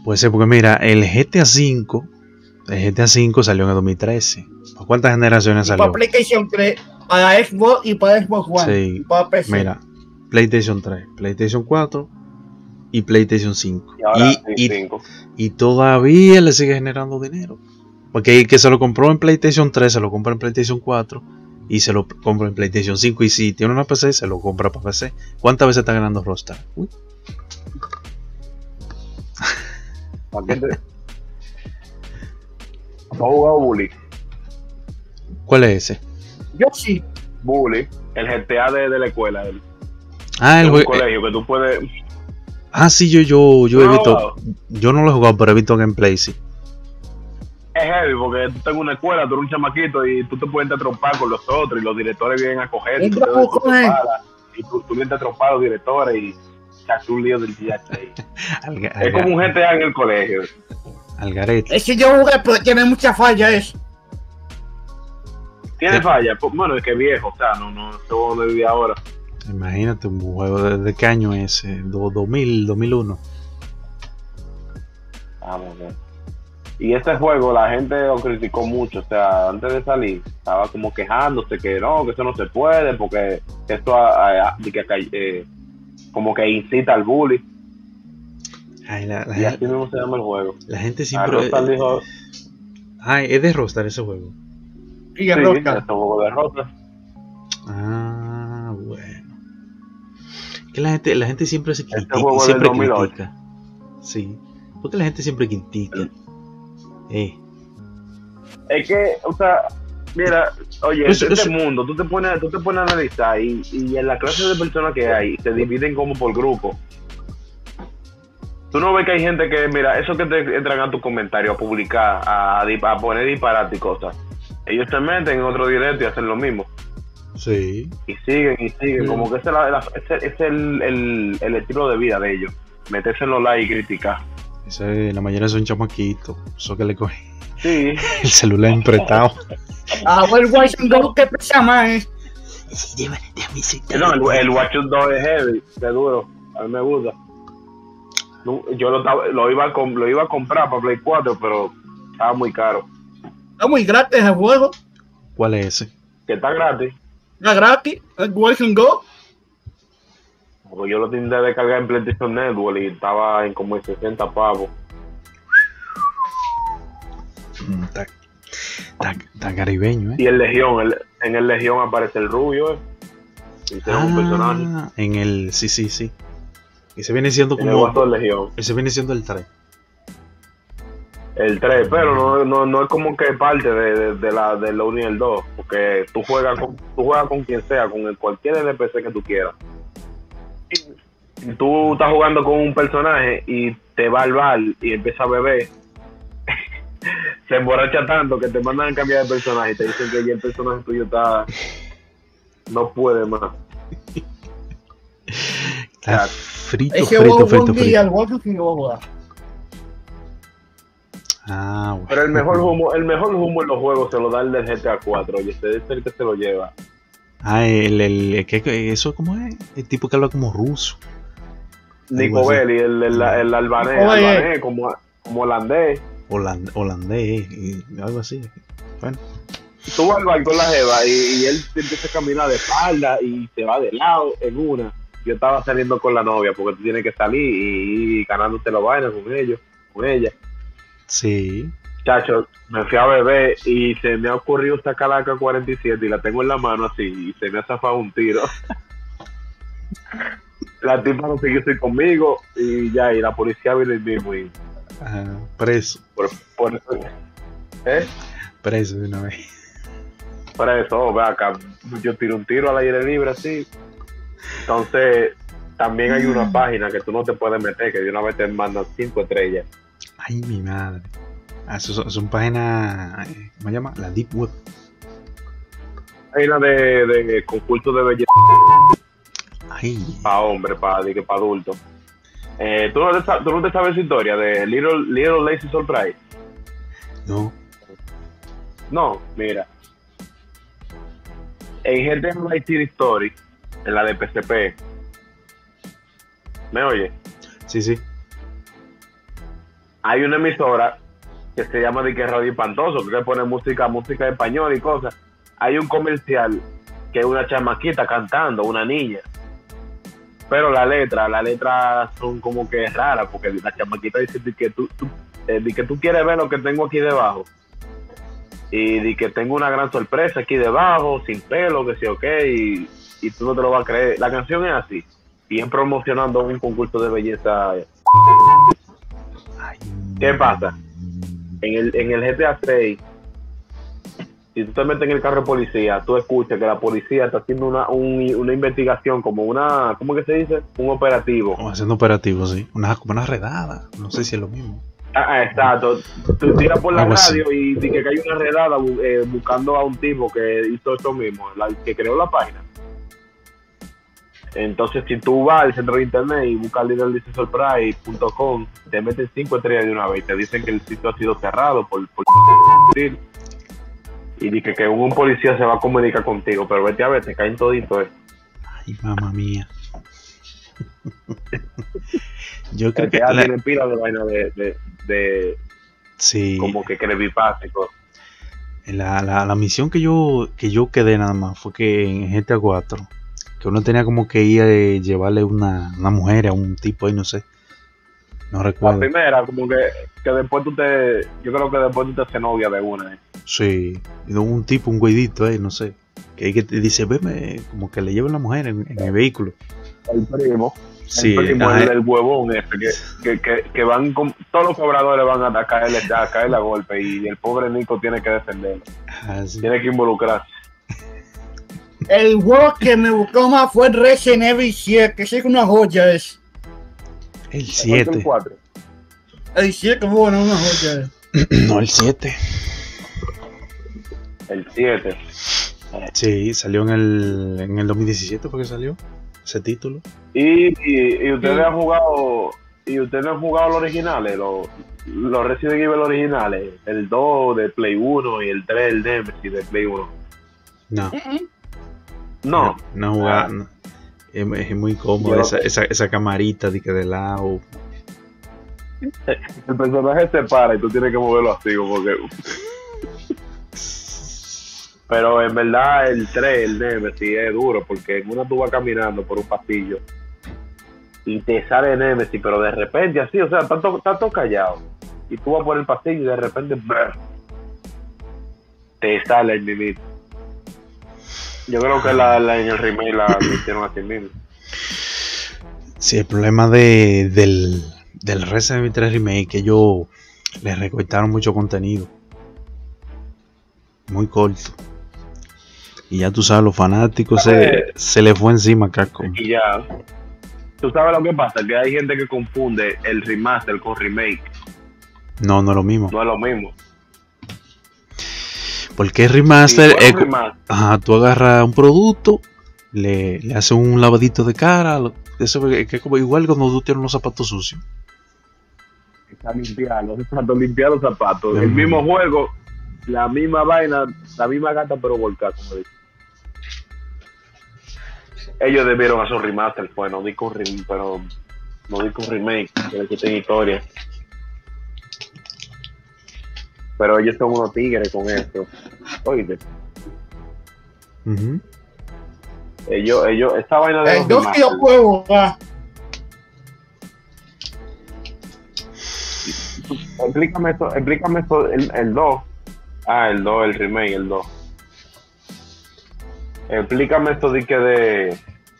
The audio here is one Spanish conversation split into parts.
Puede ser porque mira, el GTA V salió en el 2013. ¿Para cuántas generaciones Y salió? para PlayStation 3, para Xbox y para Xbox One. Sí, Y para PC. mira, PlayStation 3, PlayStation 4 y PlayStation 5. Y ahora sí, 5. Y todavía le sigue generando dinero. Porque el que se lo compró en PlayStation 3 se lo compra en PlayStation 4 y se lo compra en PlayStation 5. Y si tiene una PC, se lo compra para PC. ¿Cuántas veces está ganando Rockstar? Uy. ¿Para qué te... ¿Has jugado Bully? ¿Cuál es ese? Yo sí. Bully, el GTA de la escuela. El El juego. colegio que tú puedes... Sí, yo he No, visto. Yo no lo he jugado, pero he visto gameplay, sí. Es heavy porque tú estás en una escuela, tú eres un chamaquito y tú te puedes trompar con los otros y los directores vienen a coger y tú vienes a trompar a los directores y echas un lío del día. Es como un GTA en el colegio. Algarete. Es que yo jugué, pero tiene mucha falla eso. ¿Tiene falla? Pues, bueno, es que es viejo, o sea, no sé dónde vive ahora. Imagínate un juego de qué año es, 2000, 2001. Vamos a ver. Y este juego la gente lo criticó mucho, o sea, antes de salir estaba como quejándose que eso no se puede porque esto como que incita al bully. Y así mismo se llama el juego. La gente siempre dijo, es de Rockstar ese juego. Y el Rockstar. Este juego de Rockstar. Bueno. Que la gente siempre se critica. Este juego siempre del 2008. critica. Sí. Porque la gente siempre critica. Es que, o sea, mira, oye, Eso- este eso- mundo, tú te pones a analizar y en la clase de personas que hay se dividen como por grupos. Tú no ves que hay gente que, mira, eso que te entran a tu comentario, a publicar, a poner disparate y cosas. Ellos se meten en otro directo y hacen lo mismo. Sí. Y siguen, como que ese es el estilo de vida de ellos. Meterse en los likes y criticar. La mayoría son chamaquitos. Eso que le coge Sí. el celular empretado. El Watch Go que pesa más. No, el Watch Dogs 2 es heavy, de duro. A mí me gusta. Yo lo iba a comprar para Play 4, pero estaba muy caro. Está muy gratis el juego. ¿Cuál es ese? Que está gratis. Está gratis. El Watch Go. Porque yo lo tenía de descargar en PlayStation Network y estaba en como en 60 pavos. Está caribeño, Y el Legión, en el Legión aparece el rubio, hicieron un personaje. En el. Sí. Ese viene siendo En el como. Guato del Legión. Ese viene siendo el 3. El 3, pero no es como que parte de la 1 y el 2, porque tú juegas con quien sea, con cualquier NPC que tú quieras. Y tú estás jugando con un personaje y te va al bar y empieza a beber. Se emborracha tanto que te mandan a cambiar de personaje y te dicen que ya el personaje tuyo no puede más. Está frito. Ese juego un día el Watch que yo voy a jugar. Bueno. Pero el mejor humo en los juegos se lo da el del GTA 4, oye, ese es el que se lo lleva. ¿Eso cómo es? El tipo que habla como ruso. Nico Belli, el albanés, como holandés. Holandés, algo así. Bueno. Tú vas al bar con la jeva y él empieza a caminar de espalda y se va de lado en una. Yo estaba saliendo con la novia porque tú tienes que salir y ganándote la vaina con ella. Sí. Chacho, me fui a beber y se me ha ocurrido sacar la AK-47 y la tengo en la mano así y se me ha zafado un tiro. La tipa no siguió así conmigo y ya, y la policía vino el mismo y... preso. Por eso, Preso de una vez. Para eso, ve acá, yo tiro un tiro al aire libre así. Entonces, también hay una página que tú no te puedes meter, que de una vez te mandan 5 estrellas. Ay, mi madre. Son páginas, ¿cómo se llama? La Deep Web. Página de concurso de belleza. Ay. Para hombres, para adultos. ¿Tú no te sabes la historia de Little Lazy Surprise? No. No, mira. En GTA Night City Story, en la de PSP. ¿Me oye? Sí. hay una emisora que se llama de que Radio Espantoso, que pone música en español y cosas. Hay un comercial que es una chamaquita cantando, una niña. Pero las letras son como que raras, porque la chamaquita dice que tú quieres ver lo que tengo aquí debajo. Y de que tengo una gran sorpresa aquí debajo, sin pelo, que sí, ok, y tú no te lo vas a creer. La canción es así, y es promocionando un concurso de belleza. ¿Qué pasa? En el GTA 6, si tú te metes en el carro de policía, tú escuchas que la policía está haciendo una investigación, como una, ¿cómo que se dice? Un operativo. Haciendo operativo, sí. Como una redada, no sé si es lo mismo. Exacto. Tú tiras por la radio y dices que hay una redada buscando a un tipo que hizo esto mismo, que creó la página. Entonces, si tú vas al centro de internet y buscas LittleDisneySurprise.com, te meten 5 estrellas de una vez y te dicen que el sitio ha sido cerrado por y dice que un policía se va a comunicar contigo, pero vete a ver, te caen todito eso. Ay, mamá mía. Yo creo que tiene pila de vaina de sí, como que creepypasta y cosas. La misión que yo quedé nada más fue que en GTA 4 que uno tenía como que ir a llevarle una mujer a un tipo ahí, no sé, no recuerdo. La primera, como que después yo creo que después tú te haces novia de una. Sí, un tipo, un güeyito ahí, no sé, que te dice, veme, como que le lleva la mujer en el vehículo. El primo. Sí, el huevón ese, que van con, todos los cobradores van a caerle a golpe y el pobre Nico tiene que defenderlo. Sí. Tiene que involucrarse. El juego que me gustó más fue el Resident Evil 7, que es una joya es. El 7. El 4. El 7, bueno, una joya es. No, el 7. El 7. Sí, salió en el 2017 porque salió ese título. Y ustedes han jugado los originales, los Resident Evil originales, el 2 de Play 1 y el 3 el Nemesis de Play 1. No jugaba. No. Es muy cómodo esa camarita de lado. El personaje se para y tú tienes que moverlo así como que. Pero en verdad el 3, el Nemesis, es duro porque en una tú vas caminando por un pasillo y te sale Nemesis, pero de repente así, o sea, está todo callado y tú vas por el pasillo y de repente te sale el mimito. Yo creo que en el remake la hicieron así mismo. Sí, el problema del Resident Evil 3 Remake que ellos le recortaron mucho contenido. Muy corto. Y ya tú sabes, los fanáticos se le fue encima a Capcom. Y ya. Tú sabes lo que pasa, que hay gente que confunde el remaster con remake. No es lo mismo. No es lo mismo. Porque el remaster es tú agarras un producto, le haces un lavadito de cara, eso es como igual cuando tú tienes unos zapatos sucios. Está limpiar los zapatos. El mismo juego, la misma vaina, la misma gata pero volcada, como dice. Ellos debieron hacer un remaster, pues no digo un remake, que tenga historia. Pero ellos son unos tigres con esto. Oíste. Ellos, esta vaina de los dos videojuegos, Explícame esto, el 2. El 2, el remake, el 2. Explícame esto de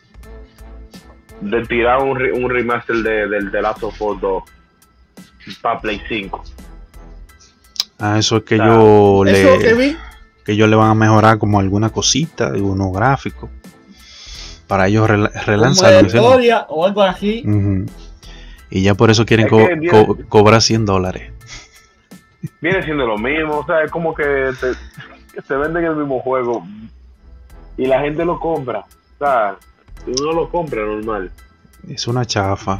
tirar un remaster del The Last of Us 2 para Play 5. Eso es que ellos le van a mejorar como alguna cosita, algunos gráficos para ellos relanzarlo. Historia o algo así. Y ya por eso quieren cobrar $100. Viene siendo lo mismo, o sea, es como que se venden el mismo juego y la gente lo compra, o sea, uno lo compra normal. Es una chafa.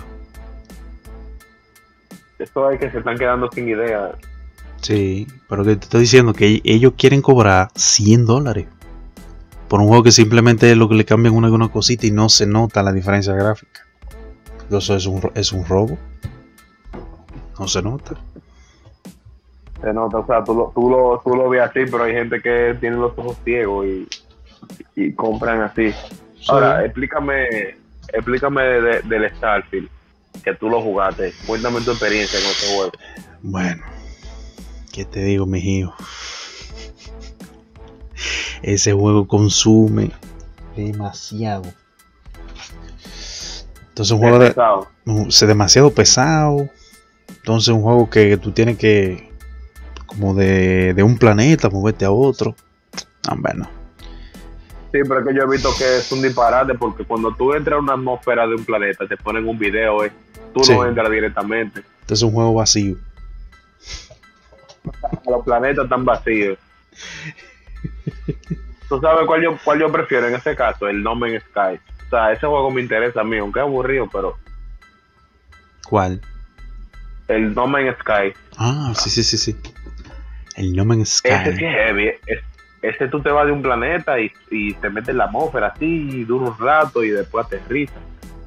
Esto es que se están quedando sin idea. Sí, pero que te estoy diciendo que ellos quieren cobrar $100 por un juego que simplemente es lo que le cambian una cosita y no se nota la diferencia gráfica. Eso es un robo. No se nota. Se nota, o sea, tú lo ves así, pero hay gente que tiene los ojos ciegos y compran así. Sí. Ahora, explícame del Starfield, que tú lo jugaste. Cuéntame tu experiencia con ese juego. Bueno, ¿qué te digo, mijo? Ese juego consume demasiado. Entonces un juego es demasiado pesado. Entonces un juego que tú tienes que, como de un planeta, moverte a otro. No. Sí, pero es que yo he visto que es un disparate, porque cuando tú entras a una atmósfera de un planeta, te ponen un video, tú Sí. no entras directamente. Entonces es un juego vacío. Los planetas están vacíos. ¿Tú sabes cuál yo prefiero en ese caso? El No Man's Sky. O sea, ese juego me interesa a mí, aunque es aburrido, pero ¿Cuál? el No Man's Sky. Ah, sí. El No Man's Sky. Ese sí es heavy. Ese tú te vas de un planeta y te metes en la atmósfera así, y dura un rato y después aterriza.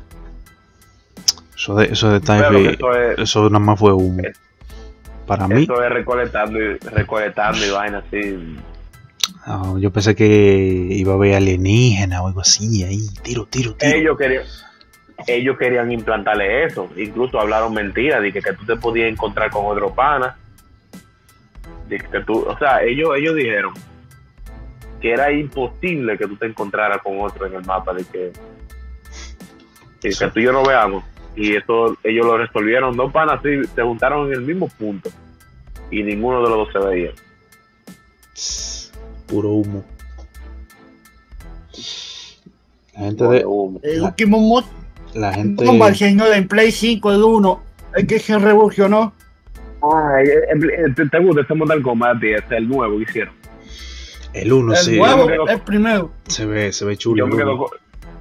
Eso de Pero Type, que eso nada más fue humo. Para mí, Eso es recolectando y vaina así. yo pensé que iba a haber alienígena o algo así, ahí, tiro. Ellos querían implantarle eso. Incluso hablaron mentiras de que tú te podías encontrar con otro pana. De que tú, o sea, ellos dijeron que era imposible que tú te encontraras con otro en el mapa, de que tú y yo no veamos. Y eso ellos lo resolvieron. Dos panas así se juntaron en el mismo punto y ninguno de los dos se veía. Puro humo. La gente Puro de humo. El último mod la gente bomba señor en Play 5, el 1, el que se revolucionó. Ay, ¿te gusta este Mortal Kombat? El nuevo que hicieron. el 1 El sí nuevo, el primero. se ve chulo. Yo me el quedo uno.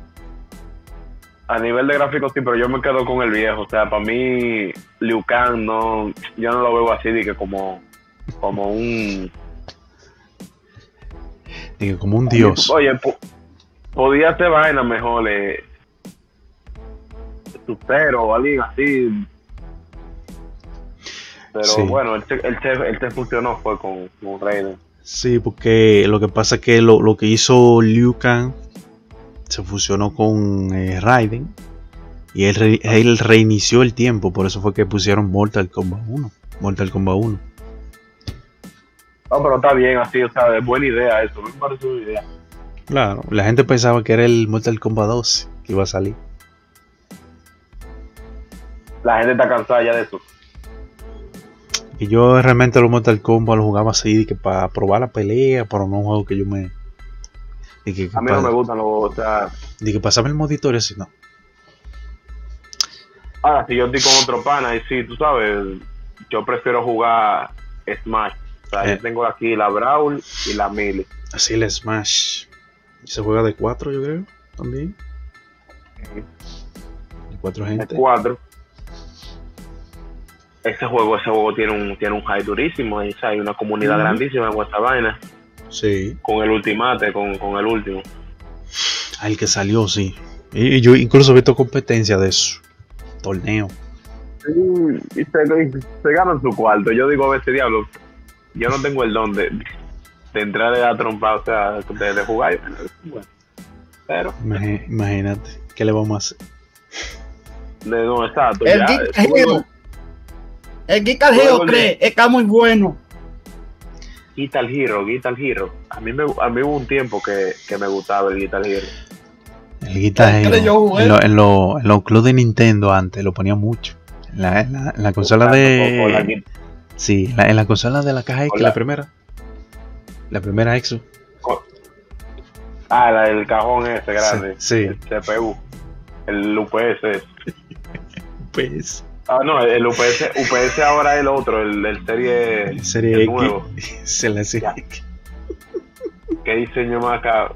a nivel de gráficos sí, pero yo me quedo con el viejo. O sea, para mí Liu Kang yo no lo veo así de que como un Digo, como un dios. Oye, podía hacer vaina mejor, Sub-Zero o alguien así. Pero Sí. bueno, él se funcionó fue con Raiden. Sí, porque lo que pasa es que lo que hizo Liu Kang se fusionó con Raiden y él reinició el tiempo, por eso fue que pusieron Mortal Kombat 1. No, pero está bien así, o sea, es buena idea eso, me parece una idea. Claro, la gente pensaba que era el Mortal Kombat 2 que iba a salir. La gente está cansada ya de eso. Y yo realmente los Mortal Kombat los jugaba así, que para probar la pelea, pero no un juego que yo me... A mí no me gustan o sea... De que pasaba el modo historia así, no. Ahora, si yo estoy con otro pana y sí, tú sabes, yo prefiero jugar Smash. O sea, yo tengo aquí la Brawl y la Melee. Así el Smash. Se juega de 4, yo creo, también. De 4 Es gente. 4. Ese juego tiene un hype durísimo. O sea, hay una comunidad grandísima en esta vaina. Sí. Con el Ultimate, con el último. Ah, el que salió, sí. Y yo incluso he visto competencia de eso. Torneo. Y se ganan su cuarto. Yo digo a veces, diablo, yo no tengo el don de entrar a trompar, o sea, de jugar. Bueno, pero Imagínate, ¿qué le vamos a hacer? no, exacto. El Guitar Hero 3 está muy bueno. Guitar Hero. A mí hubo un tiempo que me gustaba el Guitar Hero. El Guitar Hero. En los clubes de Nintendo antes lo ponía mucho. En la consola de... Sí, en la consola de la caja X, la primera. La primera Exo. La del cajón ese grande. Sí. El CPU. El UPS. Pues... no, el UPS ahora es el otro, el serie X. nuevo. Se la serie X. ¿Qué diseño más acá?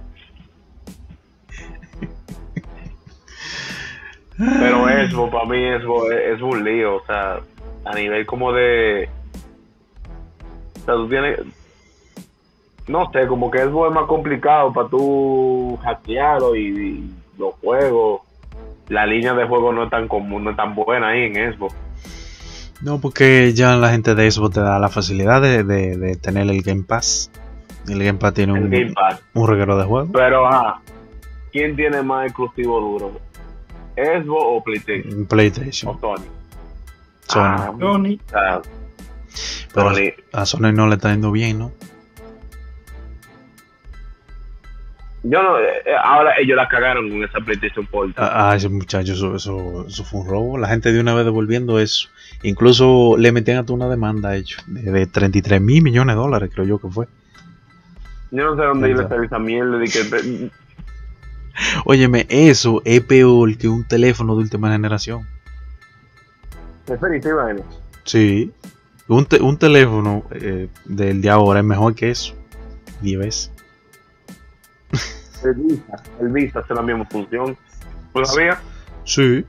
Pero eso, para mí es un lío, o sea, a nivel como de... O sea, tú tienes... No sé, como que es más complicado para tú hackearlo y los juegos. La línea de juego no es tan común, no es tan buena ahí en Xbox. No, porque ya la gente de Xbox te da la facilidad de tener el Game Pass. El Game Pass tiene El Game Pass. un reguero de juegos. Pero, ¿quién tiene más exclusivo duro? ¿Xbox o PlayStation? PlayStation. ¿O Sony? Sony. Sony. Pero Sony. a Sony no le está yendo bien, ¿no? Yo no, ahora ellos la cagaron con esa PlayStation Portal. Ese muchacho, eso fue un robo. La gente de una vez devolviendo eso. Incluso le metían hasta una demanda hecho de 33 mil millones de dólares, creo yo que fue. Yo no sé dónde iba a estar esa mierda de que Óyeme, eso es peor que un teléfono de última generación. definitiva. Sí. Un teléfono del de ahora es mejor que eso. 10 veces. El Vista hace la misma función. ¿Tú sabías? Sí.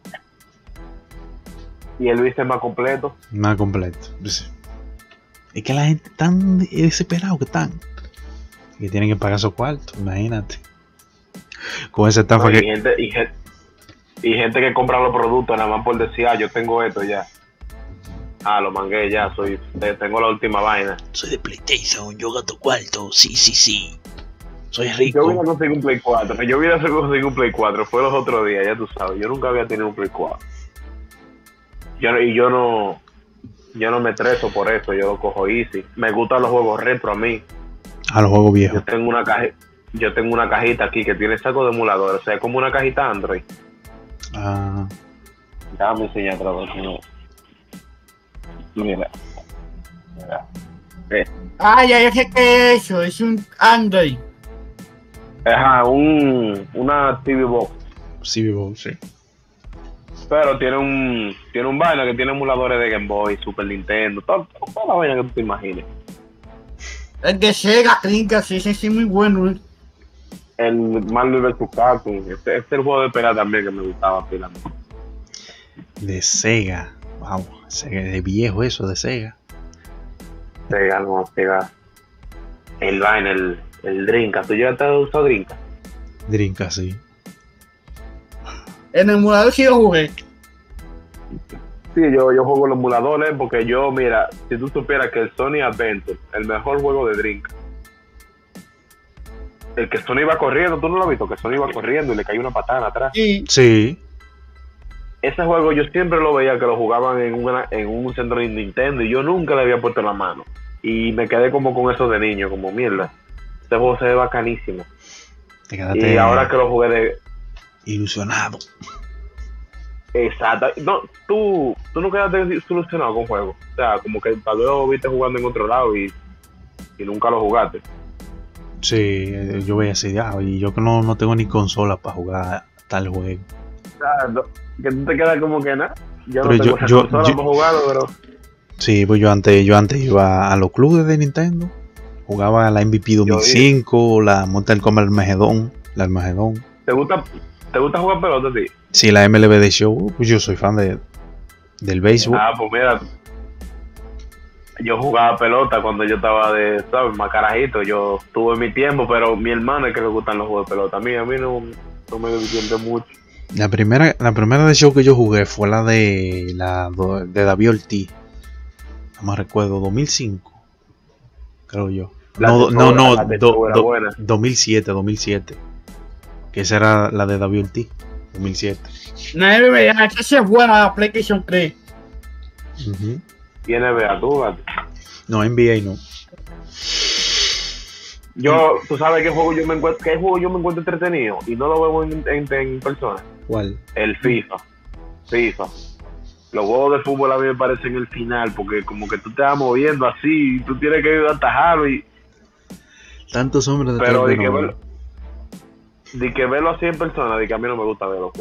Y el Vista es más completo. Más completo. Sí. Es que la gente tan desesperada que están. Que tienen que pagar esos cuartos, imagínate. Con esa estafa No, que... y gente que compra los productos nada más por decir, yo tengo esto ya. Lo mangué ya, tengo la última vaina. Soy de PlayStation, yo gasto cuarto, sí. Soy Yo rico. vine a conseguir un Play 4. Yo vine a conseguir un Play 4. Fue los otros días, ya tú sabes. Yo nunca había tenido un Play 4. Yo no me estreso por eso. Yo lo cojo easy. Me gustan los juegos retro a mí. A los juegos viejos. Yo tengo una cajita aquí que tiene saco de emuladores. O sea, es como una cajita Android. Déjame enseñar otra vez. Mira. Ya sé que eso. Es un Android. Una TV Box. Sí, sí. Pero tiene un vaina que tiene emuladores de Game Boy, Super Nintendo, toda la vaina que tú te imagines. El de Sega, sí, ese sí muy bueno. El Marvel vs. Capcom, este es el juego de pelea también que me gustaba pila. De Sega. Wow, Sega de viejo eso, de Sega. Sega. El vaina, el Drinka. ¿Tú llegaste a usar Drinka? Drinka, sí. En el emulador sí lo jugué. Sí, yo juego los emuladores porque mira, si tú supieras que el Sony Adventure, el mejor juego de Drinka, el que Sony iba corriendo, ¿tú no lo has visto? Que Sony iba corriendo y le cayó una patada atrás. Sí. Ese juego yo siempre lo veía que lo jugaban en un centro de Nintendo y yo nunca le había puesto la mano. Y me quedé como con eso de niño, como mierda. Este juego se ve bacanísimo. Te quedaste y ahora que lo jugué ilusionado. Exacto. No, tú no quedaste solucionado con juegos. O sea, como que tal vez lo viste jugando en otro lado y nunca lo jugaste. Sí, yo veía así, y yo que no tengo ni consola para jugar tal juego. Exacto. Que tú te quedas como que nada. Yo Pero no tengo esa consola para jugarlo, pero... Sí, pues yo antes iba a los clubes de Nintendo. Jugaba la MVP 2005, la Mortal Kombat la Armagedón. ¿Te gusta jugar pelota a ti? Sí, la MLB The Show, pues yo soy fan del béisbol. Pues mira, yo jugaba pelota cuando yo estaba ¿sabes? Más carajito. Yo tuve mi tiempo, pero mi hermano es que le gustan los juegos de pelota. A mí no me divierte mucho. La primera de show que yo jugué fue la de David Ortiz. No me recuerdo, 2005. Creo yo. 2007. Que esa era la de David Ortiz. 2007. No, esa es buena, la PlayStation 3. ¿Y NBA tú, gato? No, NBA no. ¿Tú sabes qué juego yo me encuentro entretenido? Y no lo veo en persona. ¿Cuál? El FIFA. Los juegos de fútbol a mí me parecen el final, porque como que tú te vas moviendo así, y tú tienes que atajarlo y... Tantos hombres de pero de que verlo así en persona, de que a mí no me gusta verlo.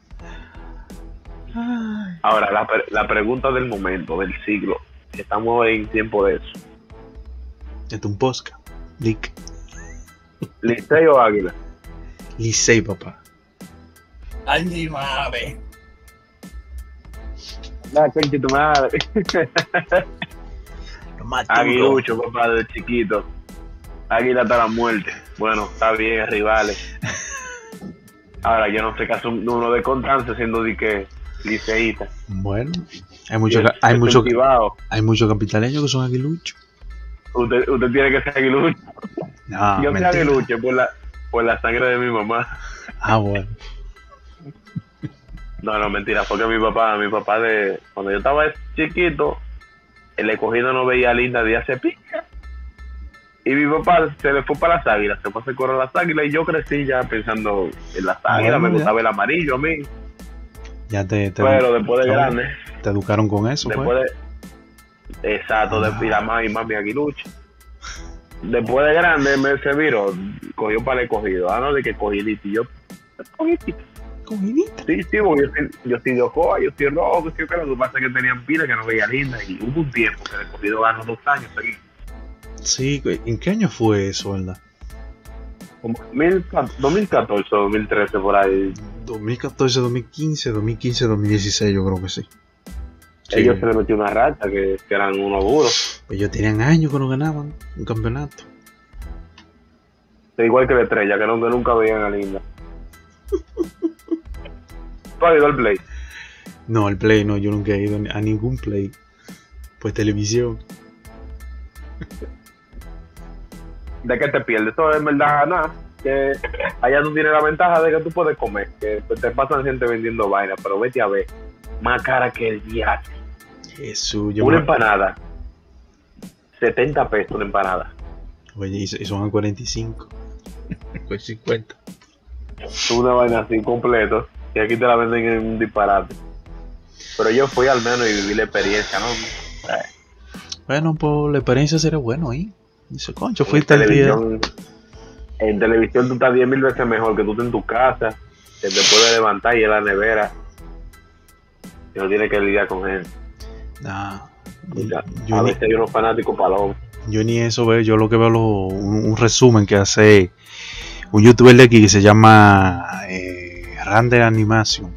Ahora, la pregunta del momento, del siglo, estamos en tiempo de eso. Es un podcast. ¿Licey o Águila? Licey, papá. Ay, mi madre. La concha de tu madre. Aguilucho, papá, de chiquito. Águila hasta la muerte. Bueno, está bien, rivales. Ahora, yo no sé qué hace uno de Constance siendo de que liceísta. Bueno, Hay muchos capitaleños que son aguiluchos. Usted tiene que ser aguilucho. No, Yo soy mentira. aguilucho por la sangre de mi mamá. Ah, bueno. No, mentira, porque mi papá cuando yo estaba chiquito, el escogido no veía linda de hace pica. Y mi papá se le fue para las águilas, se fue a hacer correr las águilas y yo crecí ya pensando en las águilas, Bueno, me gustaba el amarillo a mí. Ya Pero después de grande, te educaron con eso, después de, exacto, de la mami aguilucho. Después de grande se viró, cogió para el escogido, no de que cogidito, y yo, cogidito. Sí, porque yo soy de Ocoa, yo soy rojo, que lo que pasa es que tenían pilas que no veía linda y hubo un tiempo que el escogido ganó 2 años seguidos. Sí, ¿en qué año fue eso, verdad? Como 2014 o 2013 por ahí. 2014, 2015, 2016 yo creo que sí. Sí. Ellos se les metió una racha que eran unos duros. Ellos tenían años que no ganaban un campeonato. Igual que la Estrella, que nunca veían a linda. ¿Tú has ido al play? No, el play no, yo nunca he ido a ningún play. Pues televisión. ¿De qué te pierdes? Eso es verdad nada. Que allá tú tienes la ventaja de que tú puedes comer. Que te pasan gente vendiendo vaina, pero vete a ver. Más cara que el viaje. Jesús, Una empanada. 70 pesos una empanada. Oye, y son a 45. Pues 50. Una vaina así completo. Y aquí te la venden en un disparate. Pero yo fui al menos y viví la experiencia, ¿no? Bueno, pues la experiencia sería bueno ahí. Dice, concho, En fuiste al día. En televisión tú estás 10.000 veces mejor que tú estás en tu casa, que te puedes levantar y ir a la nevera. Y no tienes que lidiar con gente. Nah, A veces hay unos fanáticos palomos. yo ni eso veo, yo lo que veo un resumen que hace un youtuber de aquí que se llama Random Animation.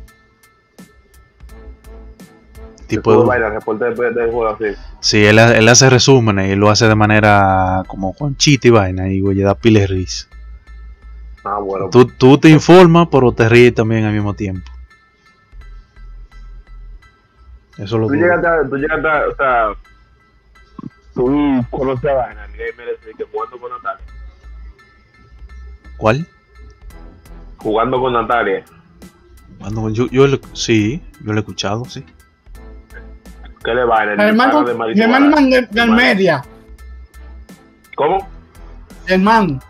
Tipo de vaina, reporte del juego así. Sí, él hace resúmenes y lo hace de manera como con chiste y vaina y güey, da pile de risa. Ah, bueno. Tú te informas, pero te ríes también al mismo tiempo. Eso lo tú llegaste a, o sea, tú conoces a vaina, el gamer ese que jugando con Natalia. ¿Cuál? Jugando con Natalia. Sí, yo lo he escuchado, sí. ¿Qué le vaina? El hermano de media. ¿Cómo? El man.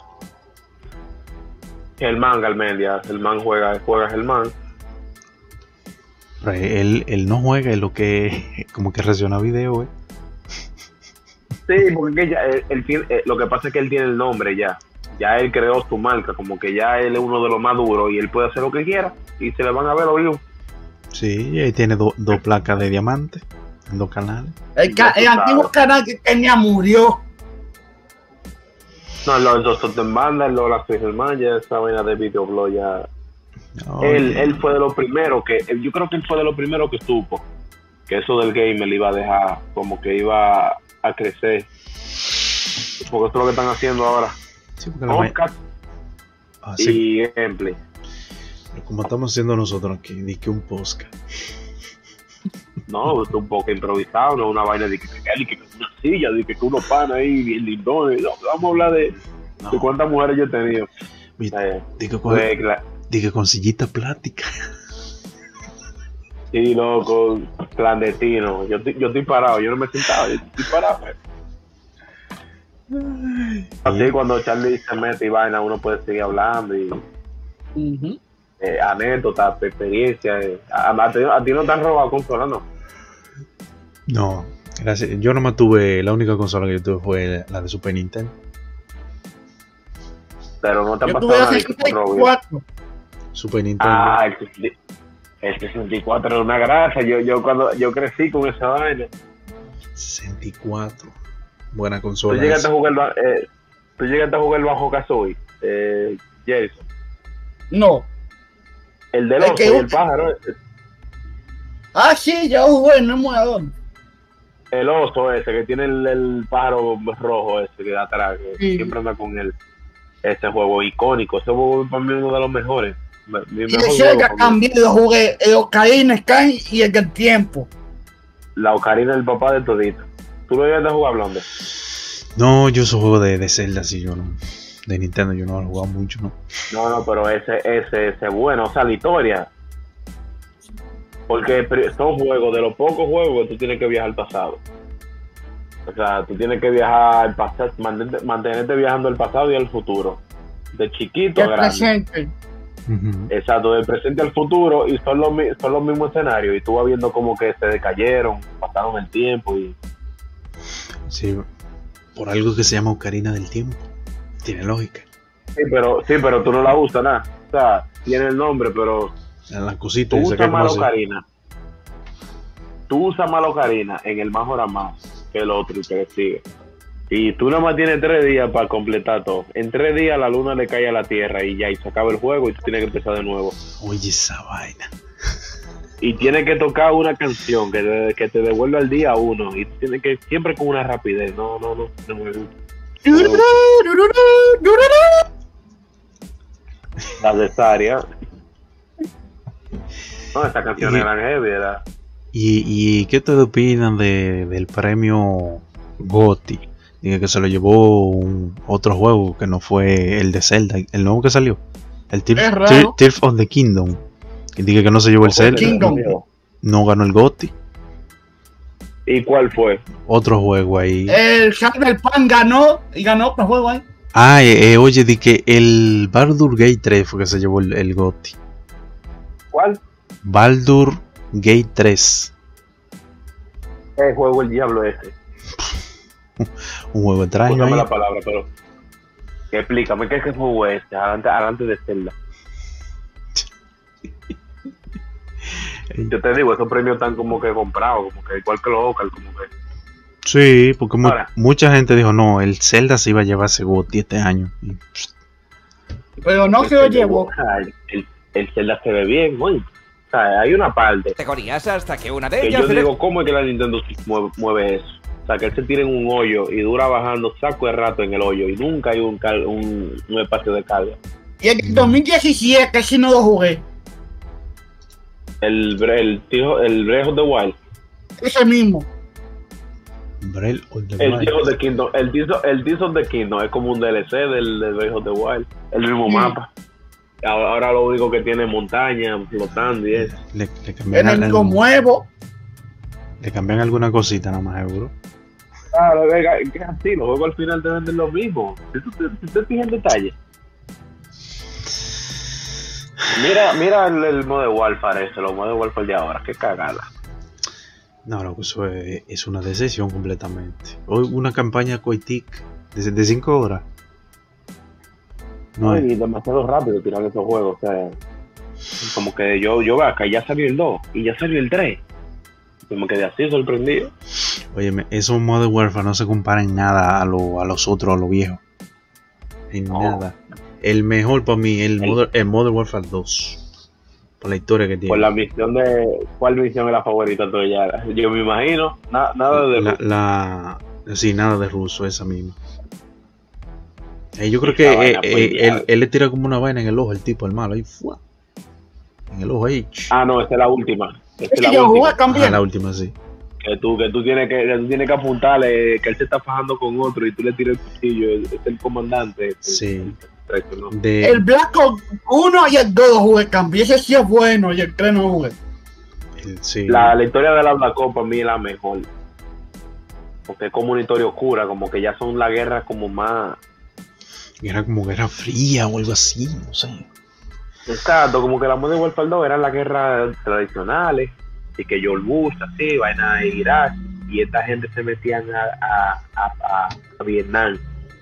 Germán Galmedia. El man juega Germán. Él no juega, es lo que como que reacciona a video, Sí, porque ya, lo que pasa es que él tiene el nombre ya. Ya él creó su marca, como que ya él es uno de los más duros y él puede hacer lo que quiera y se le van a ver los views. Sí, y ahí tiene dos placas de diamante en 2 canales. El antiguo canal que tenía murió. No, los en banda, la soy Germán, ya esa vaina de videoblog ya. Oh, Él fue de los primeros yo creo que él fue de los primeros que supo que eso del gamer le iba a dejar, como que iba a crecer. Porque eso es lo que están haciendo ahora. Sí, Podcast sí. y gameplay. Como estamos haciendo nosotros aquí, ni que un podcast. No, es un poco improvisado, no es una vaina de que una silla, de que uno pana ahí bien lindones. No, vamos a hablar de cuántas mujeres yo he tenido. Diga con sillita plástica. Sí, loco, clandestino. Yo estoy parado, yo no me he sentado, yo estoy parado. Así cuando Charlie se mete y vaina, uno puede seguir hablando y anécdotas, experiencias. A ti no te han robado consola, ¿no? No, gracias. Yo nomás tuve, la única consola que yo tuve fue la de Super Nintendo. Pero no te ha Yo pasado nada de que te roben. Super Nintendo. Ah, el 64 era una grasa. Cuando yo crecí con esa vaina. 64. Buena consola. ¿Tú llegaste a jugar el Bajo Kazooie? Jason. No. El del oso y el pájaro. Ah, sí, ya jugué en el emulador. El oso ese que tiene el pájaro rojo ese que da atrás, que Sí. siempre anda con él. Ese juego icónico, ese juego para mí es uno de los mejores. Mi Y mejor de juego Sega para mí. también lo jugué, el Ocarina of Time y el del tiempo. la ocarina del papá de todito. ¿Tú lo ibas a jugar, Blonde? No, yo esos juegos de Zelda, sí, yo no. De Nintendo yo no lo he jugado mucho, ¿no? No, pero ese bueno, o sea, la historia. Porque son juegos, de los pocos juegos que tú tienes que viajar al pasado. O sea, tú tienes que viajar al pasado, mantenerte viajando al pasado y al futuro. De chiquito a El grande. presente. Exacto, del presente al futuro, y son los mismos escenarios. Y tú vas viendo como que se decayeron, pasaron el tiempo y... Sí, por algo que se llama Ocarina del Tiempo. Tiene lógica. Sí, pero tú no la usas nada. O sea, tiene el nombre, pero En las cositas. tú y saca usas como más así. Ocarina. Tú usas más Ocarina en el más hora más que el otro y que le sigue. Y tú nada más tienes 3 días para completar todo. En 3 días la luna le cae a la tierra y ya, y se acaba el juego y tú tienes que empezar de nuevo. Oye, esa vaina. Y tienes que tocar una canción que te devuelva al día 1. Y tú tienes que siempre con una rapidez. No me gusta. La de Saria. No, estas canciones eran heavy, ¿verdad? ¿Y qué ustedes opinan del premio GOTY? Diga que se lo llevó otro juego que no fue el de Zelda, el nuevo que salió. El Es raro. Tears of the Kingdom. Que diga que no se llevó el Zelda. Kingdom. No ganó el GOTY. ¿Y cuál fue? Otro juego ahí. El Cyberpunk ganó otro juego ahí. Ah, oye, di que el Baldur Gate 3 fue que se llevó el GOTY. ¿Cuál? Baldur Gate 3. El juego el diablo ese. Un juego extraño Escúchame ahí. la palabra, pero explícame qué es que juego este, adelante de Zelda. Yo te digo, esos premios están como que comprados, como que igual que los Oscar, como que... Sí, porque Ahora. mucha gente dijo, no, el Zelda se iba a llevar ese GOTY este año. Y, Pero no se lo llevó. El Zelda se ve bien, güey. O sea, hay una parte Categorías hasta que una de que ellas... yo digo, ¿cómo es que la Nintendo Switch mueve eso? O sea, que él se tira en un hoyo y dura bajando saco de rato en el hoyo y nunca hay un espacio de carga. Y en 2017 sí no lo jugué. El Breath of the Wild. Ese mismo. Breath of the El Wild. Tears of the Kingdom. El Tears of the Kingdom es como un DLC del Breath of the Wild. El mismo Sí. mapa. Ahora lo único que tiene es montaña, flotando y eso. Le cambian, Enemigo nuevo. le cambian alguna cosita nada más, seguro. Claro, es que así, los juegos al final te venden lo mismo. Si te fijas en detalle. Mira el Modern Warfare ese, los Modern Warfare de ahora, qué cagada. No, loco, eso es una decisión completamente. Hoy una campaña Coitic de 5 horas. No Y es. demasiado rápido tirar esos juegos, o sea, como que yo veo acá, ya salió el 2 y ya salió el 3. Como que de así sorprendido. Óyeme, esos Modern Warfare no se comparan en nada a los otros, a los viejos. En No. nada. El mejor para mí, el Modern Warfare 2. Por la historia que tiene. Por la misión de... ¿Cuál misión es la favorita tuya? Yo me imagino, nada de... Sí, nada de ruso, esa misma. Yo creo Esa que vaina fue él le tira como una vaina en el ojo, el tipo, el malo, ahí, ¡fua! En el ojo ahí. Ah, no, esa es la última. Esa es Ese la yo jugué última. Ajá, también. la última, sí. Que tú tienes que apuntarle que él se está fajando con otro y tú le tiras el cuchillo, es el comandante. Sí. ¿No? El Black Ops 1 y el 2 lo jugué también. Ese sí es bueno y el 3 no lo jugué. Sí. La historia de la Black Ops para mí es la mejor. Porque es como una historia oscura, como que ya son la guerra como más... Era como guerra fría o algo así, no sé. Exacto, como que la Modern Warfare 2 eran las guerras tradicionales, y que George Bush, así, vaina de Irak, y esta gente se metían a Vietnam.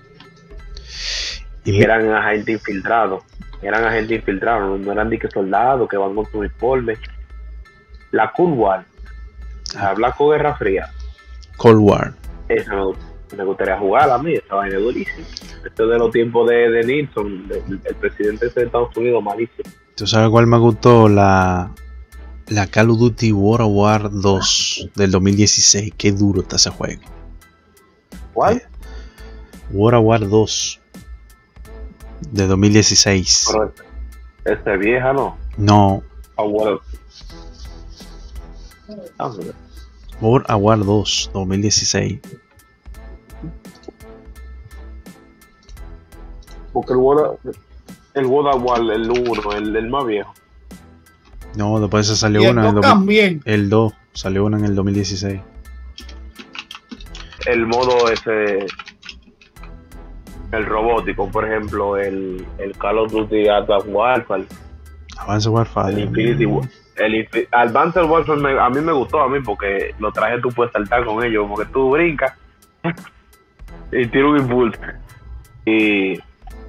Y eran agentes infiltrados. No eran ni que soldados que van con su uniforme. La Cold War, la Black Ops Guerra Fría, Cold War. esa me gustaría jugar a mí, esa vaina es durísima. Esto es de los tiempos de Nixon, el presidente de Estados Unidos, malísimo. ¿Tú sabes cuál me gustó? La Call of Duty World War 2 del 2016. Qué duro está ese juego. ¿Cuál? World War 2 de 2016. Pero esta es vieja, ¿no? No, Ah, bueno. Ah, God of War 2, 2016. Porque el God of War, el 1, el más viejo. No, después se salió Y el una en 2 también. el 2, salió una en el 2016. El modo ese, el robótico, por ejemplo, el Call of Duty Advanced Warfare, Advanced Warfare. el Infinity War. Advanced Warfare a mí me gustó porque los trajes tú puedes saltar con ellos, porque tú brincas y tiras un impulso. Y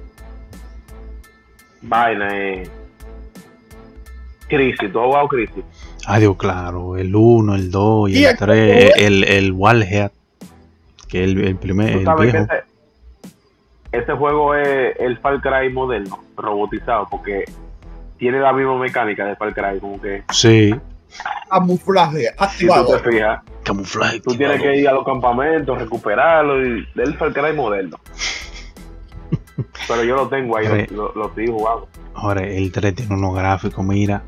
vaina, Crisis, ¿tú has jugado Crisis? Dios, claro, el 1, el 2 y Y el el 3, el Warhead, que es el primer, Tú el sabes viejo. que ese juego es el Far Cry moderno, robotizado, porque tiene la misma mecánica de Far Cry, como que Sí, Camuflaje si tú activado. te fijas, camuflaje. tú tienes que ir a los campamentos, recuperarlo, y del Far Cry moderno. Pero yo lo tengo ahí, Hombre. lo estoy jugando. Ahora, el 3 tiene unos gráficos, mira.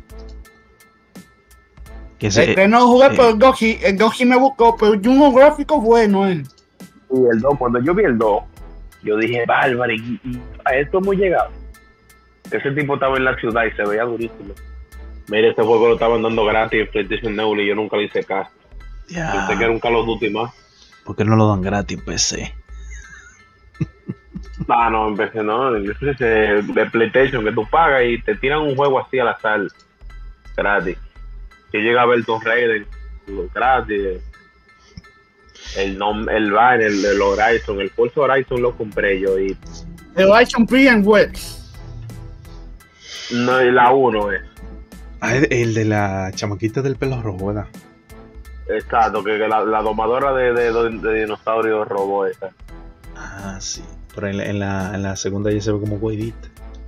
Que El que no jugué, pero el Goji me buscó, pero yo unos gráficos buenos, Y el 2, cuando yo vi el 2, yo dije, bárbaro, y a esto hemos llegado. Ese tipo estaba en la ciudad y se veía durísimo. Mira, este juego lo estaban dando gratis en PlayStation Now y yo nunca le hice caso. Pensé que era un Call of Duty más. ¿Por qué no lo dan gratis en PC? No, empecé no, empecé de PlayStation que tú pagas y te tiran un juego así al azar, gratis. Yo llegué a ver Tomb Raider, gratis. El Horizon, el Forza Horizon lo compré yo y el Horizon Free and West. no, y la 1 es. El de la chamaquita del pelo rojo, ¿verdad? Exacto, que la domadora de dinosaurios robó esa. Sí. Pero en la segunda ya se ve como güeyita.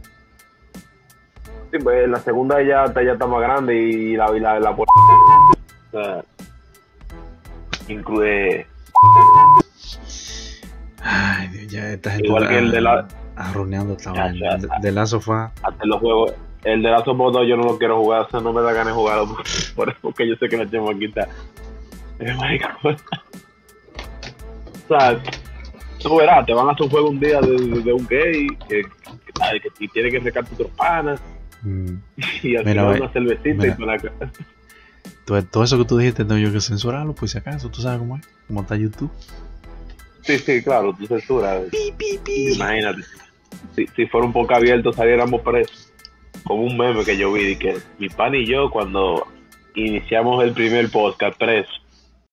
Sí, pues la segunda ya está más grande y la o sea, incluye Ay, Dios, ya esta gente igual que el de la arruinando esta Ya, vaina. ya. De Last of Us. hasta los juegos. El de Last of Us 2 yo no lo quiero jugar, o sea, no me da ganas de jugarlo porque yo sé que la chamaquita es marica. O sea, tú verás, te van a hacer un juego un día de un gay que tiene que sacar tu tropana y al Mira, final una cervecita mira. y para acá. Todo eso que tú dijiste tengo yo que censurarlo, pues si acaso, tú sabes cómo es, cómo está YouTube. Sí, claro, tú censuras. Imagínate, si fuera un poco abierto saliéramos presos. Como un meme que yo vi, que mi pan y yo cuando iniciamos el primer podcast preso.